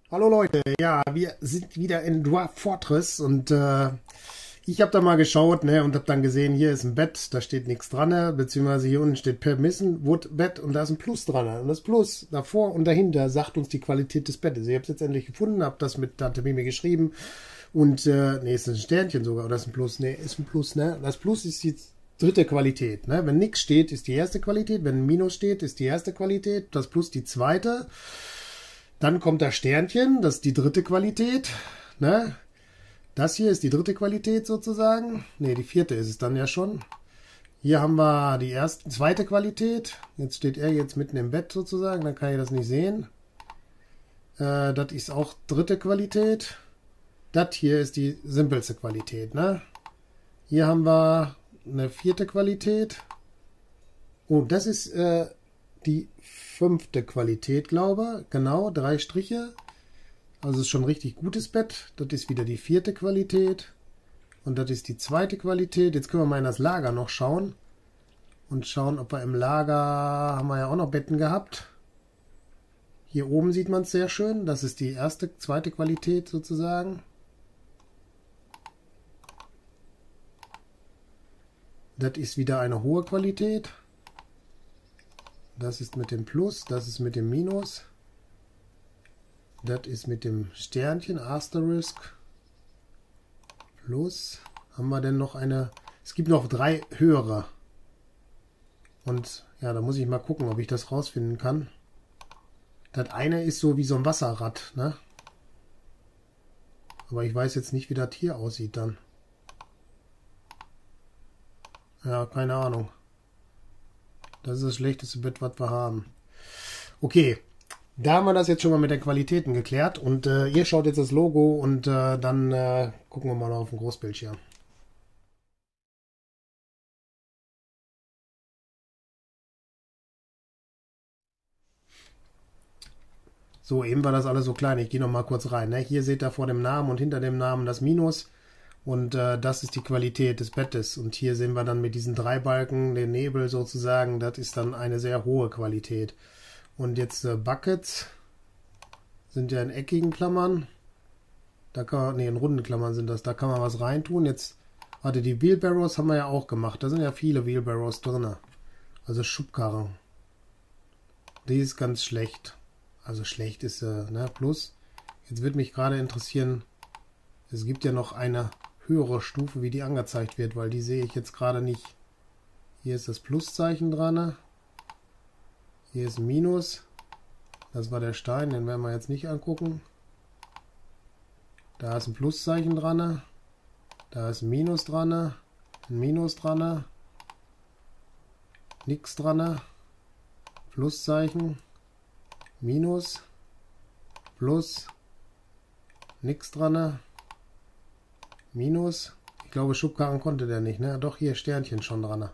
Hallo Leute, ja, wir sind wieder in Dwarf Fortress und ich habe da mal geschaut, ne, und habe dann gesehen, hier ist ein Bett, da steht nichts dran, ne, beziehungsweise hier unten steht Permission Wood Bett und da ist ein Plus dran. Ne, und das Plus davor und dahinter sagt uns die Qualität des Bettes. Ich habe es jetzt endlich gefunden, habe das mit Tante Mimi geschrieben und ne, ist ein Sternchen sogar, oder ist ein Plus? Ne, ist ein Plus, ne? Das Plus ist die dritte Qualität, ne? Wenn nichts steht, ist die erste Qualität, wenn ein Minus steht, ist die erste Qualität, das Plus die zweite. Dann kommt das Sternchen, das ist die dritte Qualität. Ne? Das hier ist die dritte Qualität sozusagen. Ne, die vierte ist es dann ja schon. Hier haben wir die zweite Qualität. Jetzt steht er jetzt mitten im Bett sozusagen, dann kann ich das nicht sehen. Das ist auch dritte Qualität. Das hier ist die simpelste Qualität. Ne? Hier haben wir eine vierte Qualität. Oh, das ist die fünfte Qualität, glaube ich. Genau, 3 Striche. Also ist schon ein richtig gutes Bett. Das ist wieder die vierte Qualität. Und das ist die zweite Qualität. Jetzt können wir mal in das Lager noch schauen. Und schauen, ob wir im Lager, haben wir ja auch noch Betten gehabt. Hier oben sieht man es sehr schön. Das ist die zweite Qualität sozusagen. Das ist wieder eine hohe Qualität. Das ist mit dem Plus, das ist mit dem Minus. Das ist mit dem Sternchen, Asterisk. Plus. Haben wir denn noch eine... Es gibt noch 3 höhere. Und ja, da muss ich mal gucken, ob ich das rausfinden kann. Das eine ist so wie so ein Wasserrad, ne? Aber ich weiß jetzt nicht, wie das hier aussieht dann. Ja, keine Ahnung. Das ist das schlechteste Bett, was wir haben. Okay, da haben wir das jetzt schon mal mit den Qualitäten geklärt. Und ihr schaut jetzt das Logo und dann gucken wir mal auf den Großbildschirm. So, eben war das alles so klein. Ich gehe noch mal kurz rein. Ne? Hier seht ihr vor dem Namen und hinter dem Namen das Minus. Und das ist die Qualität des Bettes. Und hier sehen wir dann mit diesen 3 Balken den Nebel sozusagen. Das ist dann eine sehr hohe Qualität. Und jetzt Buckets sind ja in eckigen Klammern. Da kann man, nee, in runden Klammern sind das. Da kann man was reintun. Jetzt, warte, die Wheelbarrows haben wir ja auch gemacht. Da sind ja viele Wheelbarrows drin. Also Schubkarren. Die ist ganz schlecht. Also schlecht ist ne, plus. Jetzt würde mich gerade interessieren, es gibt ja noch eine höhere Stufe, wie die angezeigt wird, weil die sehe ich jetzt gerade nicht. Hier ist das Pluszeichen dran. Hier ist ein Minus. Das war der Stein, den werden wir jetzt nicht angucken. Da ist ein Pluszeichen dran. Da ist ein Minus dran. Ein Minus dran. Nichts dran. Pluszeichen. Minus. Plus. Nichts dran. Minus. Ich glaube, Schubkarren konnte der nicht, ne? Doch, hier Sternchen schon dran.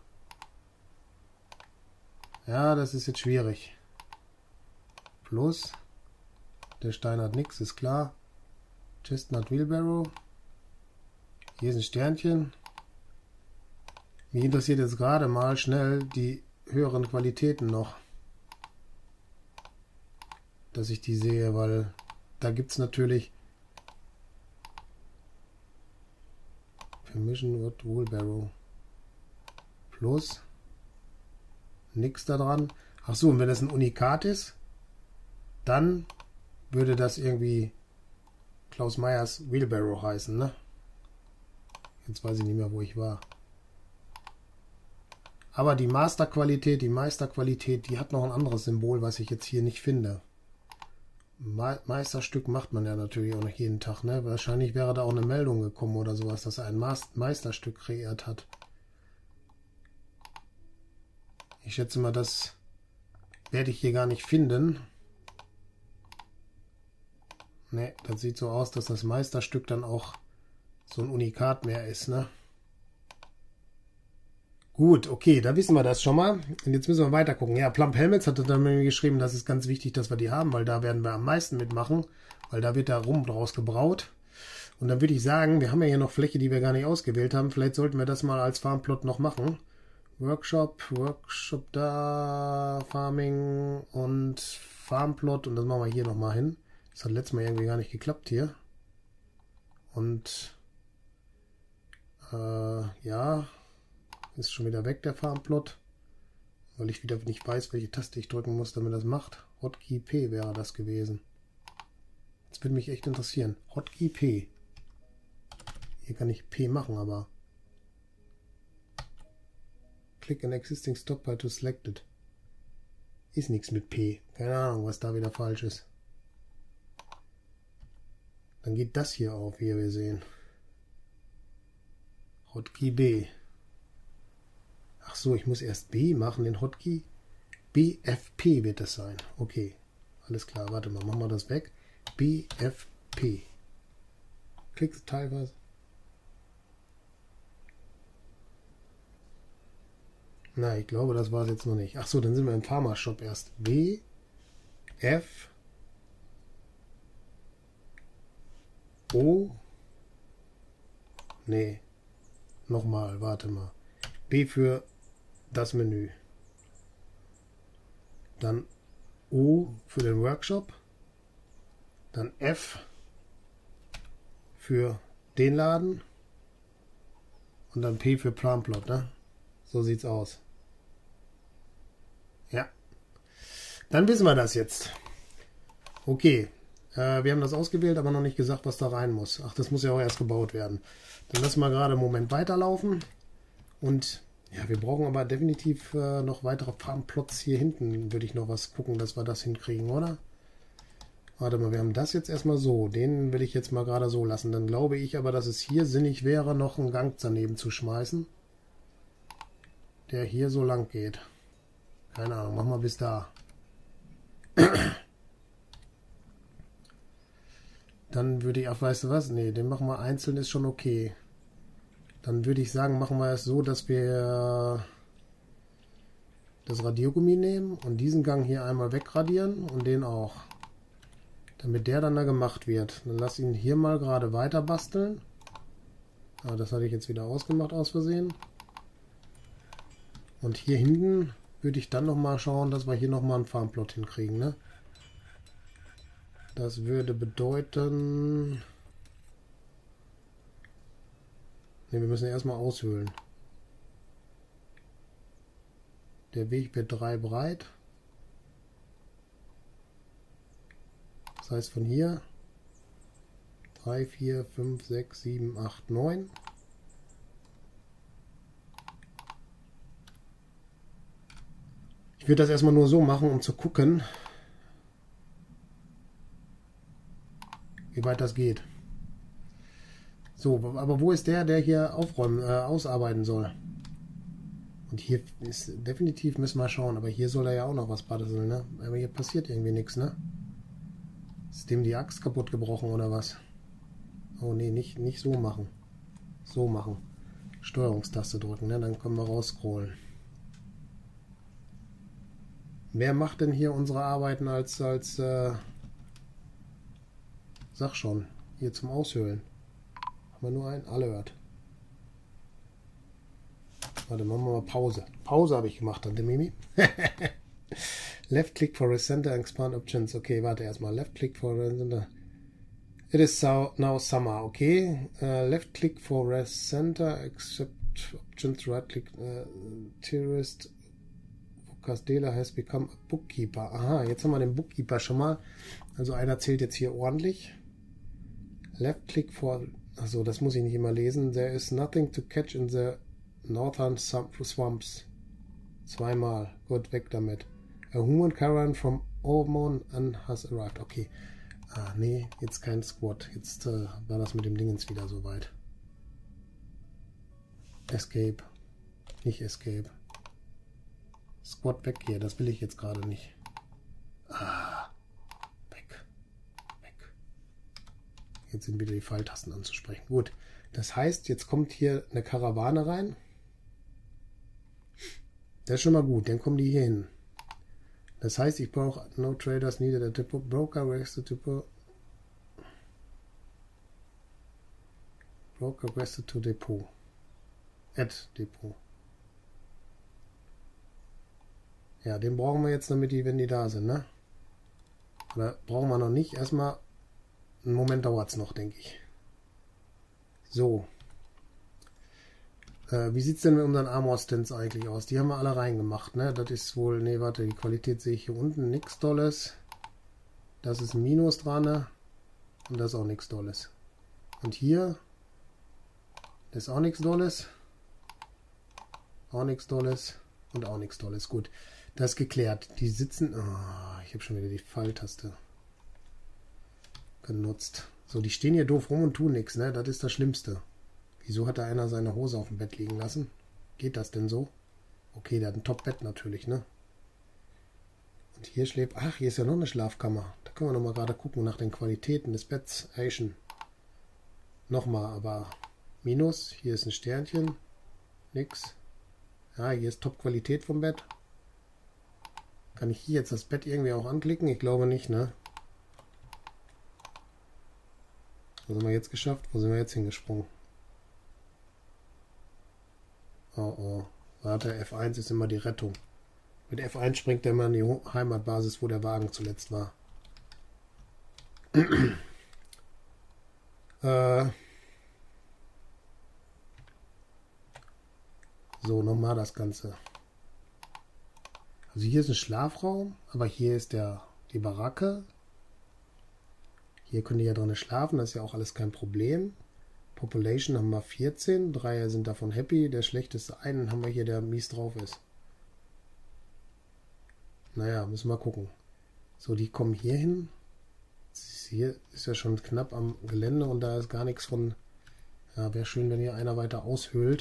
Ja, das ist jetzt schwierig. Plus. Der Stein hat nichts, ist klar. Chestnut Wheelbarrow. Hier ist ein Sternchen. Mich interessiert jetzt gerade mal schnell die höheren Qualitäten noch. Dass ich die sehe, weil da gibt es natürlich Permission Wood Wheelbarrow. Plus. Nix da dran. Ach so, und wenn das ein Unikat ist, dann würde das irgendwie Klaus Meyers Wheelbarrow heißen, ne? Jetzt weiß ich nicht mehr, wo ich war. Aber die Meisterqualität, die hat noch ein anderes Symbol, was ich jetzt hier nicht finde. Meisterstück macht man ja natürlich auch nicht jeden Tag, ne? Wahrscheinlich wäre da auch eine Meldung gekommen oder sowas, dass er ein Meisterstück kreiert hat. Ich schätze mal, das werde ich hier gar nicht finden. Ne, das sieht so aus, dass das Meisterstück dann auch so ein Unikat mehr ist, ne? Gut, okay, da wissen wir das schon mal. Und jetzt müssen wir weiter gucken. Ja, Plump Helmets hatte dann mir geschrieben, das ist ganz wichtig, dass wir die haben, weil da werden wir am meisten mitmachen, weil da wird der Rum draus gebraut. Und dann würde ich sagen, wir haben ja hier noch Fläche, die wir gar nicht ausgewählt haben. Vielleicht sollten wir das mal als Farmplot noch machen. Workshop da, Farming und Farmplot. Und das machen wir hier nochmal hin. Das hat letztes Mal irgendwie gar nicht geklappt hier. Und ja, ist schon wieder weg der Farmplot, weil ich wieder nicht weiß, welche Taste ich drücken muss, damit das macht. Hotkey P wäre das gewesen. Das würde mich echt interessieren. Hotkey P. Hier kann ich P machen, aber Click an existing stockpile to select it. Ist nichts mit P. Keine Ahnung, was da wieder falsch ist. Dann geht das hier auf, wie wir sehen. Hotkey B. Ach so, ich muss erst B machen, den Hotkey. BFP wird das sein. Okay, alles klar. Warte mal, machen wir das weg. BFP. Klickst teilweise. Na, ich glaube, das war es jetzt noch nicht. Ach so, dann sind wir im Pharma-Shop erst. B, F, O. Nee. Nochmal, warte mal. B für das Menü. Dann O für den Workshop. Dann F für den Laden. Und dann P für Planplot, ne? So sieht's aus. Ja. Dann wissen wir das jetzt. Okay. Wir haben das ausgewählt, aber noch nicht gesagt, was da rein muss. Ach, das muss ja auch erst gebaut werden. Dann lassen wir gerade einen Moment weiterlaufen. Und ja, wir brauchen aber definitiv noch weitere Farmplots hier hinten. Würde ich noch was gucken, dass wir das hinkriegen, oder? Warte mal, wir haben das jetzt erstmal so. Den will ich jetzt mal gerade so lassen. Dann glaube ich aber, dass es hier sinnig wäre, noch einen Gang daneben zu schmeißen. Der hier so lang geht. Keine Ahnung, machen wir bis da. Dann würde ich, ach, weißt du was? Nee, den machen wir einzeln, ist schon okay. Dann würde ich sagen, machen wir es so, dass wir das Radiergummi nehmen und diesen Gang hier einmal wegradieren und den auch. Damit der dann da gemacht wird. Dann lass ihn hier mal gerade weiter basteln. Ah, das hatte ich jetzt wieder ausgemacht aus Versehen. Und hier hinten würde ich dann nochmal schauen, dass wir hier nochmal einen Farmplot hinkriegen, ne? Das würde bedeuten... Ne, wir müssen erstmal aushöhlen. Der Weg wird 3 breit. Das heißt von hier 3, 4, 5, 6, 7, 8, 9. Ich würde das erstmal nur so machen, um zu gucken, wie weit das geht. So, aber wo ist der hier aufräumen, ausarbeiten soll? Und hier ist definitiv, müssen wir schauen, aber hier soll er ja auch noch was basteln, ne? Aber hier passiert irgendwie nichts, ne? Ist dem die Axt kaputt gebrochen oder was? Oh ne, nicht so machen. So machen. Steuerungstaste drücken, ne? Dann können wir rausscrollen. Wer macht denn hier unsere Arbeiten als sag schon, hier zum Aushöhlen? Haben wir nur einen? Alert. Warte, machen wir mal Pause. Pause habe ich gemacht, Tante Mimi. Left click for recenter and expand options. Okay, warte erstmal. Left click for recenter. It is now summer. Okay. Left click for recenter, accept options. Right click. Tourist. Castela has become a bookkeeper. Aha, jetzt haben wir den Bookkeeper schon mal. Also einer zählt jetzt hier ordentlich. Left click for. Achso, das muss ich nicht immer lesen. There is nothing to catch in the northern swamps. Zweimal. Gut, weg damit. A human caravan from Ormond has arrived. Okay. Ah, nee, jetzt kein Squad. Jetzt war das mit dem Dingens wieder soweit. Escape. Nicht Escape. Squad weg hier. Das will ich jetzt gerade nicht. Ah. Weg. Weg. Jetzt sind wieder die Pfeiltasten anzusprechen. Gut. Das heißt, jetzt kommt hier eine Karawane rein. Das ist schon mal gut. Dann kommen die hier hin. Das heißt, ich brauche no traders needed a depot. Broker requested depot. Broker requested to depot. Add Depot. Ja, den brauchen wir jetzt, damit die, wenn die da sind, ne? Oder brauchen wir noch nicht. Erstmal einen Moment dauert es noch, denke ich. So. Wie sieht es denn mit unseren Armor-Stands eigentlich aus? Die haben wir alle reingemacht, ne? Das ist wohl, ne, warte, die Qualität sehe ich hier unten, nichts Dolles. Das ist ein Minus dran, ne? Und das ist auch nichts Dolles. Und hier, das ist auch nichts Dolles. Auch nichts Dolles. Und auch nichts Dolles. Gut, das ist geklärt. Die sitzen, oh, ich habe schon wieder die Pfeiltaste genutzt. So, die stehen hier doof rum und tun nichts, ne? Das ist das Schlimmste. Wieso hat da einer seine Hose auf dem Bett liegen lassen? Geht das denn so? Okay, der hat ein Top-Bett natürlich, ne? Und hier schläft... Ach, hier ist ja noch eine Schlafkammer. Da können wir noch mal gerade gucken nach den Qualitäten des Betts. Asian. Nochmal, aber Minus. Hier ist ein Sternchen. Nix. Ja, hier ist Top-Qualität vom Bett. Kann ich hier jetzt das Bett irgendwie auch anklicken? Ich glaube nicht, ne? Was haben wir jetzt geschafft? Wo sind wir jetzt hingesprungen? Oh oh. Warte, F1 ist immer die Rettung. Mit F1 springt er immer in die Heimatbasis, wo der Wagen zuletzt war. So, nochmal das Ganze. Also hier ist ein Schlafraum, aber hier ist die Baracke. Hier können die ja drin schlafen, das ist ja auch alles kein Problem. Population haben wir 14, 3 sind davon happy. Der schlechteste einen haben wir hier, der mies drauf ist. Naja, müssen wir gucken. So, die kommen hier hin. Hier ist ja schon knapp am Gelände und da ist gar nichts von... Ja, wäre schön, wenn hier einer weiter aushöhlt.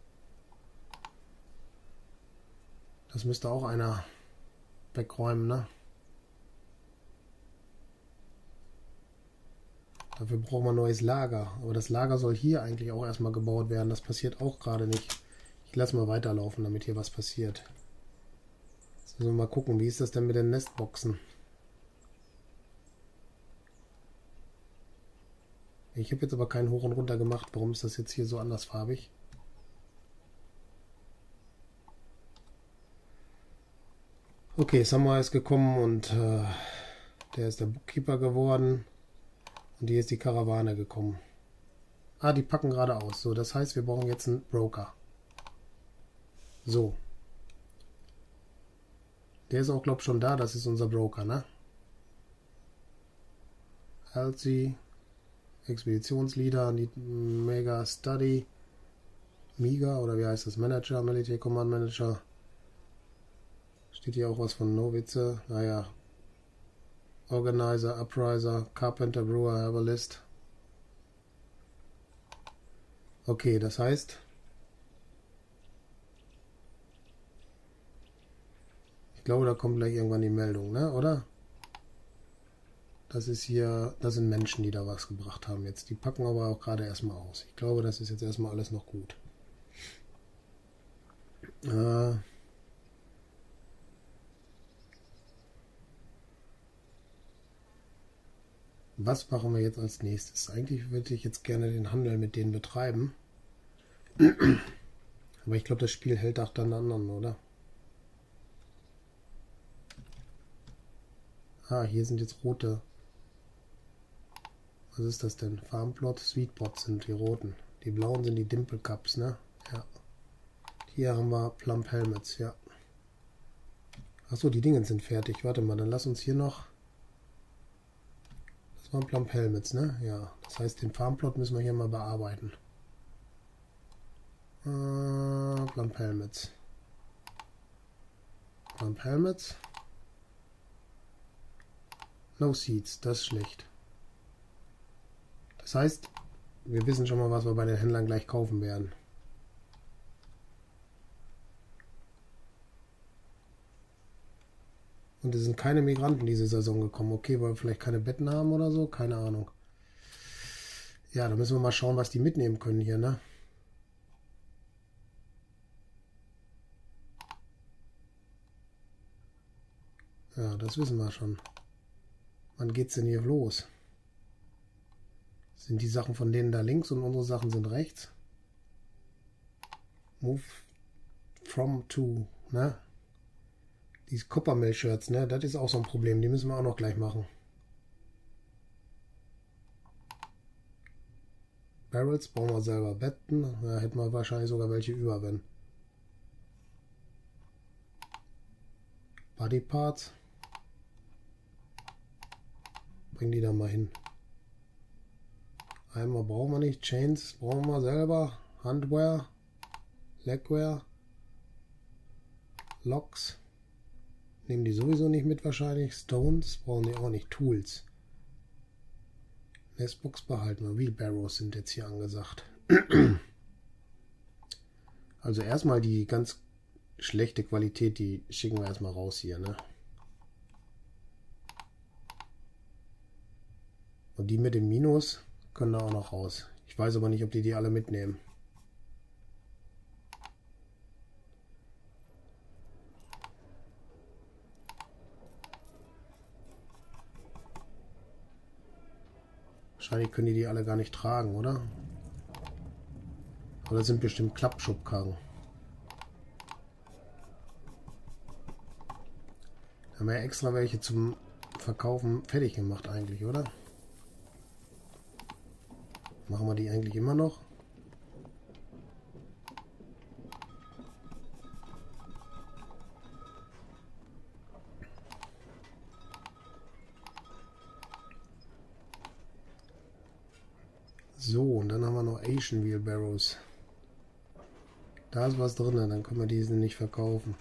Das müsste auch einer wegräumen, ne? Dafür brauchen wir ein neues Lager. Aber das Lager soll hier eigentlich auch erstmal gebaut werden. Das passiert auch gerade nicht. Ich lasse mal weiterlaufen, damit hier was passiert. Jetzt müssen wir mal gucken, wie ist das denn mit den Nestboxen? Ich habe jetzt aber keinen hoch und runter gemacht. Warum ist das jetzt hier so andersfarbig? Okay, Samurai ist gekommen und der ist der Bookkeeper geworden. Und hier ist die Karawane gekommen. Ah, die packen gerade aus. So, das heißt, wir brauchen jetzt einen Broker. So. Der ist auch, glaube ich, schon da. Das ist unser Broker, ne? Halsey, Expeditionsleader, Mega Study, Miga, oder wie heißt das? Manager, Military Command Manager. Steht hier auch was von Novize. Naja. Organizer, Upriser, Carpenter, Brewer, Herbalist. Okay, das heißt, ich glaube, da kommt gleich irgendwann die Meldung, ne? Oder? Das ist hier, das sind Menschen, die da was gebracht haben jetzt. Die packen aber auch gerade erstmal aus. Ich glaube, das ist jetzt erstmal alles noch gut. Was machen wir jetzt als nächstes? Eigentlich würde ich jetzt gerne den Handel mit denen betreiben. Aber ich glaube, das Spiel hält auch dann anderen, oder? Ah, hier sind jetzt rote. Was ist das denn? Farmplot, Sweetpot sind die roten. Die blauen sind die Dimple Cups, ne? Ja. Hier haben wir Plump Helmets, ja. Achso, die Dinge sind fertig. Warte mal, dann lass uns hier noch... Das waren Plump Helmets, ne? Ja. Das heißt, den Farmplot müssen wir hier mal bearbeiten. Plump Helmets. Plump Helmets. No Seeds, das ist schlecht. Das heißt, wir wissen schon mal, was wir bei den Händlern gleich kaufen werden. Und es sind keine Migranten diese Saison gekommen. Okay, weil wir vielleicht keine Betten haben oder so, keine Ahnung. Ja, da müssen wir mal schauen, was die mitnehmen können hier, ne? Ja, das wissen wir schon. Wann geht's denn hier los? Sind die Sachen von denen da links und unsere Sachen sind rechts? Move from to, ne? Die Coppermill Shirts, ne? Das ist auch so ein Problem. Die müssen wir auch noch gleich machen. Barrels brauchen wir selber. Betten, da hätten wir wahrscheinlich sogar welche über, wenn. Body Parts. Bring die da mal hin. Einmal brauchen wir nicht. Chains brauchen wir selber. Handwear. Legwear. Locks. Nehmen die sowieso nicht mit wahrscheinlich. Stones brauchen die auch nicht. Tools. Nestbox behalten wir. Wheelbarrows sind jetzt hier angesagt. Also erstmal die ganz schlechte Qualität, die schicken wir erstmal raus hier, ne? Und die mit dem Minus können da auch noch raus. Ich weiß aber nicht, ob die alle mitnehmen. Wahrscheinlich können die alle gar nicht tragen, oder? Aber das sind bestimmt Klappschubkarren. Da haben wir ja extra welche zum Verkaufen fertig gemacht eigentlich, oder? Machen wir die eigentlich immer noch? So, und dann haben wir noch Asian Wheelbarrows. Da ist was drin, dann können wir diesen nicht verkaufen.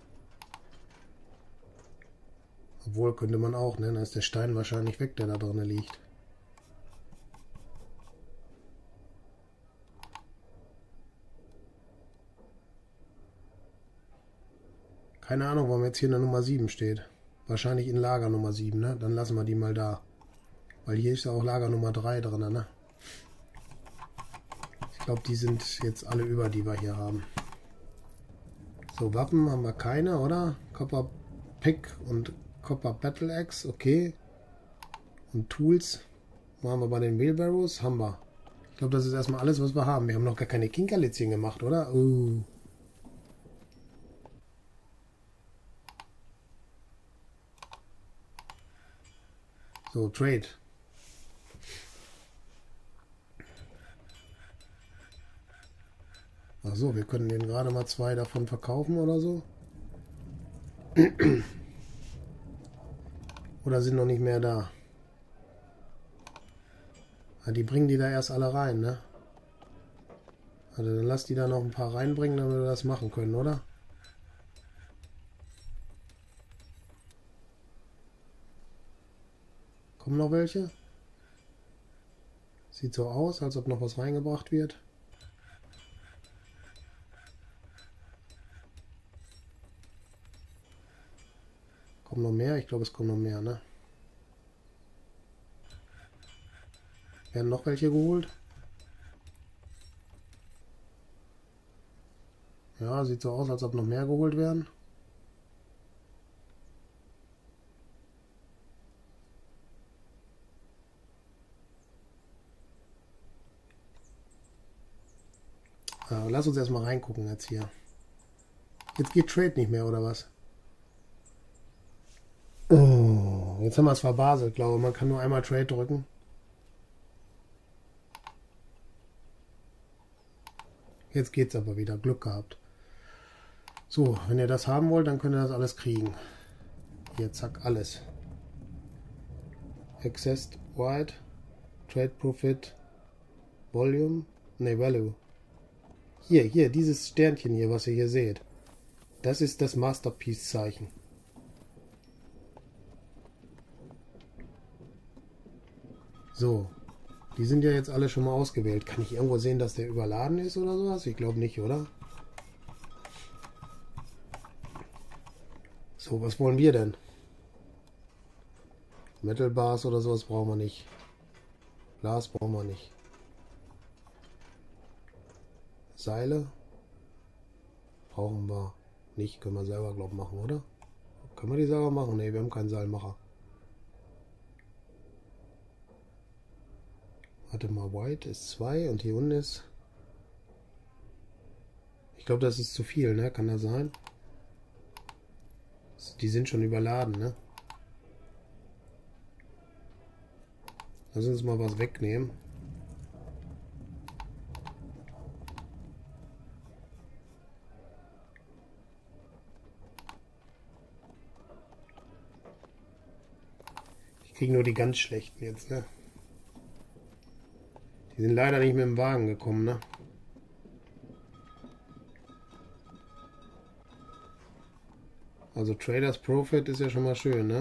Obwohl, könnte man auch, ne? Dann ist der Stein wahrscheinlich weg, der da drin liegt. Keine Ahnung, warum jetzt hier eine Nummer 7 steht. Wahrscheinlich in Lager Nummer 7, ne? Dann lassen wir die mal da. Weil hier ist ja auch Lager Nummer 3 drin, ne? Ich glaube, die sind jetzt alle über, die wir hier haben. So, Waffen haben wir keine, oder? Copper Pick und Copper Battle Axe, okay. Und Tools machen wir bei den Wheelbarrows, haben wir. Ich glaube, das ist erstmal alles, was wir haben. Wir haben noch gar keine Kinkerlitzchen gemacht, oder? So, Trade. Ach so, wir können den gerade mal 2 davon verkaufen oder so. Oder sind noch nicht mehr da? Ja, die bringen die da erst alle rein, ne? Also dann lass die da noch ein paar reinbringen, damit wir das machen können, oder? Kommen noch welche? Sieht so aus, als ob noch was reingebracht wird. Kommen noch mehr? Ich glaube, es kommen noch mehr, ne? Werden noch welche geholt? Ja, sieht so aus, als ob noch mehr geholt werden. Lass uns erstmal reingucken jetzt hier. Jetzt geht Trade nicht mehr, oder was? Oh, jetzt haben wir es verbaselt, glaube ich. Man kann nur einmal Trade drücken. Jetzt geht's aber wieder. Glück gehabt. So, wenn ihr das haben wollt, dann könnt ihr das alles kriegen. Hier, zack, alles. Access White, Trade Profit, Volume, ne, Value. Hier, dieses Sternchen hier, was ihr hier seht. Das ist das Masterpiece-Zeichen. So, die sind ja jetzt alle schon mal ausgewählt. Kann ich irgendwo sehen, dass der überladen ist oder sowas? Ich glaube nicht, oder? So, was wollen wir denn? Metal Bars oder sowas brauchen wir nicht. Glas brauchen wir nicht. Seile brauchen wir nicht. Können wir selber, glaube ich, machen, oder? Können wir die selber machen? Ne, wir haben keinen Seilmacher. Warte mal, White ist 2 und hier unten ist... Ich glaube, das ist zu viel, ne? Kann das sein? Die sind schon überladen, ne? Lass uns mal was wegnehmen. kriege nur die ganz schlechten jetzt, ne? Die sind leider nicht mit dem Wagen gekommen, ne? Also Traders Profit ist ja schon mal schön, ne?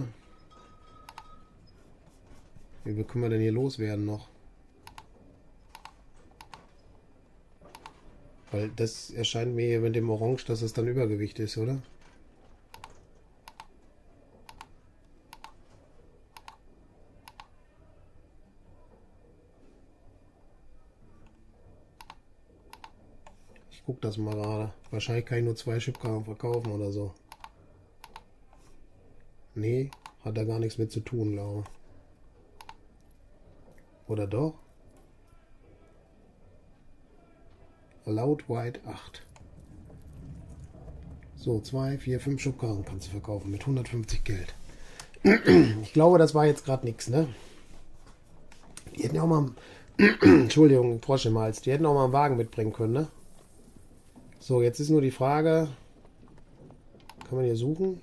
Wie viel können wir denn hier loswerden noch? Weil das erscheint mir hier mit dem Orange, dass es dann Übergewicht ist, oder? Ich guck das mal gerade. Wahrscheinlich kann ich nur 2 Chipkarten verkaufen oder so. Nee, hat da gar nichts mit zu tun, glaube ich. Oder doch? Allowed White 8. So, 2, 4, 5 Schubkarren kannst du verkaufen mit 150 Geld. Ich glaube, das war jetzt gerade nichts, ne? Die hätten ja auch mal... Entschuldigung, Frosch im Hals. Die hätten auch mal einen Wagen mitbringen können, ne? So, jetzt ist nur die Frage... Kann man hier suchen?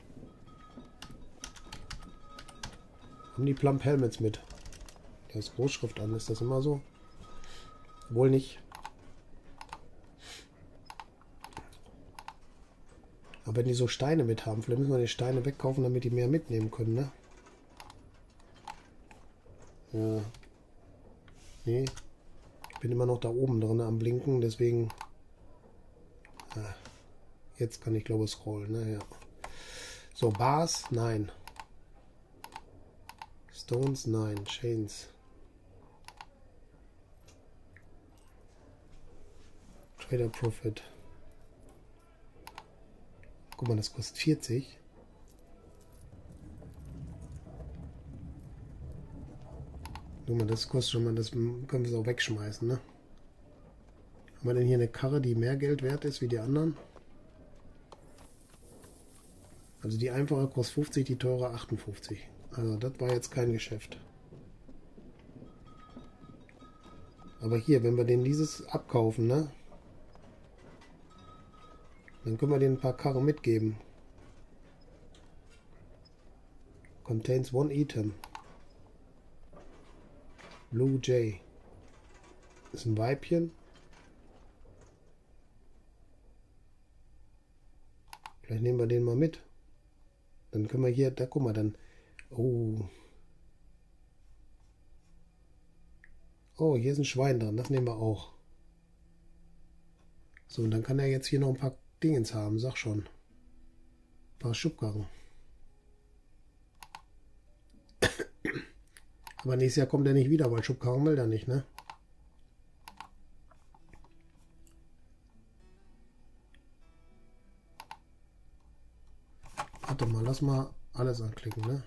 Haben die Plump Helmets mit? Da ist Großschrift an, ist das immer so? Wohl nicht. Aber wenn die so Steine mit haben, vielleicht müssen wir die Steine wegkaufen, damit die mehr mitnehmen können, ne? Ja. Nee. Ich bin immer noch da oben drin am Blinken, deswegen... Jetzt kann ich, glaube ich, scrollen, ne? Ja. So, Bars, nein. Stones, nein. Chains. Trader Profit. Guck mal, das kostet 40. Guck mal, das kostet schon mal, das können wir es auch wegschmeißen, ne? Haben wir denn hier eine Karre, die mehr Geld wert ist wie die anderen? Also die einfache kostet 50, die teure 58. Also das war jetzt kein Geschäft. Aber hier, wenn wir den dieses abkaufen, ne? Dann können wir denen ein paar Karren mitgeben. Contains one item. Blue Jay. Ist ein Weibchen. Vielleicht nehmen wir den mal mit. Dann können wir hier, da guck mal, dann... Oh. Oh, hier ist ein Schwein dran, das nehmen wir auch. So, und dann kann er jetzt hier noch ein paar Dingens haben, sag schon. Ein paar Schubkarren. Aber nächstes Jahr kommt er nicht wieder, weil Schubkarren will er nicht, ne? Warte mal, lass mal alles anklicken, ne?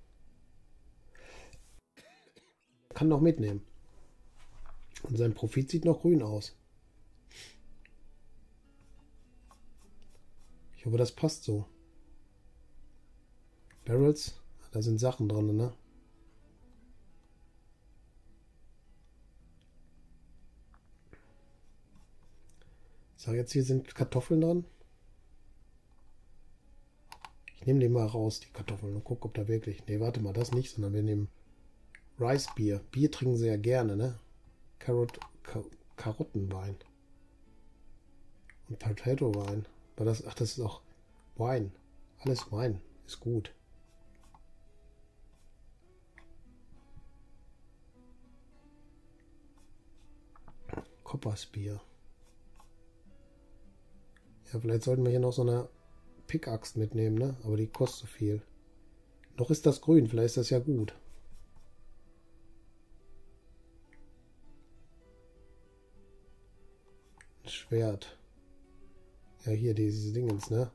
Kann doch mitnehmen. Und sein Profit sieht noch grün aus. Ich hoffe, das passt so. Barrels, da sind Sachen dran, ne? Ich sage jetzt, hier sind Kartoffeln dran. Ich nehme den mal raus, die Kartoffeln, und gucke, ob da wirklich... Ne, warte mal, das nicht, sondern wir nehmen Rice Beer. Bier trinken sie ja gerne, ne? Karottenwein. Und Potato Wein. War das, ach, das ist auch Wein. Alles Wein. Ist gut. Koppersbier. Ja, vielleicht sollten wir hier noch so eine Pickaxe mitnehmen, ne? Aber die kostet so viel. Noch ist das grün, vielleicht ist das ja gut. Ein Schwert. Ja, hier dieses Dingens, ne?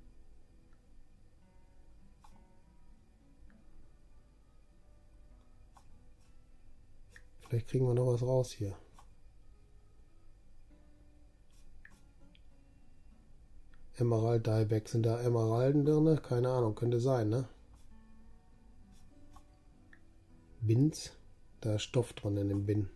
Vielleicht kriegen wir noch was raus hier. Emerald Dieback. Sind da Emeralden drin? Keine Ahnung, könnte sein, ne? Bins. Da ist Stoff dran in dem Bin.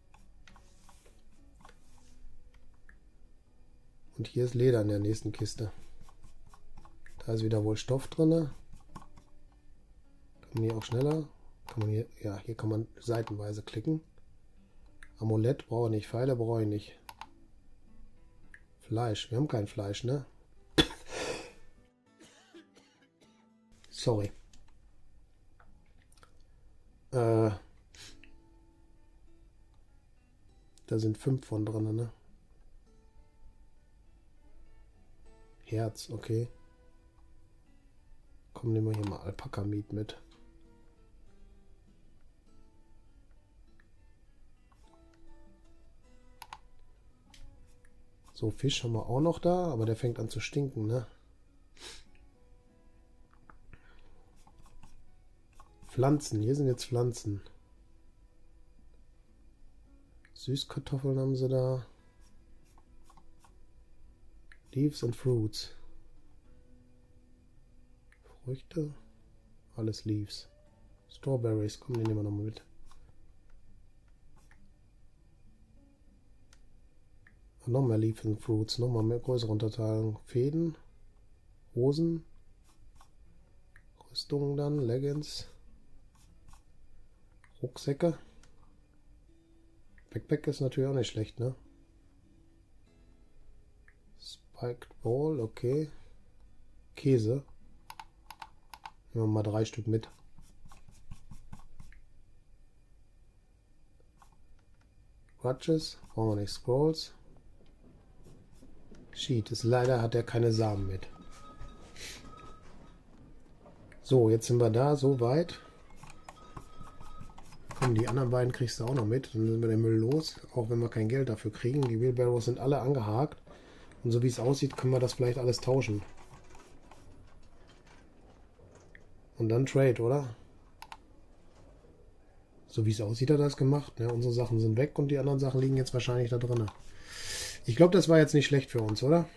Und hier ist Leder in der nächsten Kiste. Da ist wieder wohl Stoff drin. Kann man hier auch schneller. Kann man hier, ja, hier kann man seitenweise klicken. Amulett brauche ich nicht, Pfeile brauche ich nicht. Fleisch, wir haben kein Fleisch, ne? Sorry. Da sind 5 von drin, ne? Herz, okay. Komm, nehmen wir hier mal Alpaka-Meat mit. So, Fisch haben wir auch noch da, aber der fängt an zu stinken, ne? Pflanzen, hier sind jetzt Pflanzen. Süßkartoffeln haben sie da. Leaves and Fruits. Früchte. Alles Leaves. Strawberries, komm, die nehmen wir noch mal mit. Und noch mehr Leaves and Fruits, noch mal mehr größere Unterteilung. Fäden, Hosen, Rüstungen dann, Leggings, Rucksäcke. Backpack ist natürlich auch nicht schlecht, ne? Spiked Ball, okay. Käse. Nehmen wir mal 3 Stück mit. Crutches, brauchen wir nicht. Scrolls. Sheet, ist leider hat er keine Samen mit. So, jetzt sind wir da, so weit. Komm, die anderen beiden kriegst du auch noch mit. Dann sind wir den Müll los, auch wenn wir kein Geld dafür kriegen. Die Wheelbarrows sind alle angehakt. Und so wie es aussieht, können wir das vielleicht alles tauschen. Und dann Trade, oder? So wie es aussieht, hat er das gemacht. Ne? Unsere Sachen sind weg und die anderen Sachen liegen jetzt wahrscheinlich da drin. Ich glaube, das war jetzt nicht schlecht für uns, oder?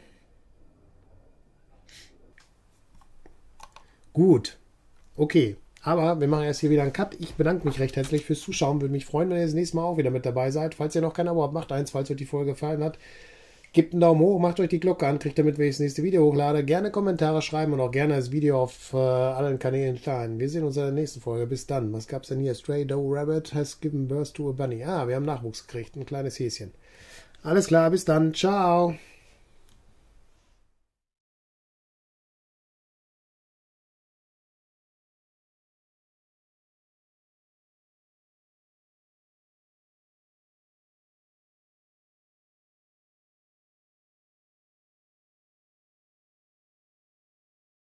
Gut. Okay. Aber wir machen erst hier wieder einen Cut. Ich bedanke mich recht herzlich fürs Zuschauen. Würde mich freuen, wenn ihr das nächste Mal auch wieder mit dabei seid. Falls ihr noch kein Abo habt, macht eins. Falls euch die Folge gefallen hat, gebt einen Daumen hoch, macht euch die Glocke an, kriegt damit, wenn ich das nächste Video hochlade. Gerne Kommentare schreiben und auch gerne das Video auf allen Kanälen teilen. Wir sehen uns in der nächsten Folge. Bis dann. Was gab's denn hier? Stray Doe Rabbit has given birth to a bunny. Ah, wir haben Nachwuchs gekriegt. Ein kleines Häschen. Alles klar, bis dann. Ciao.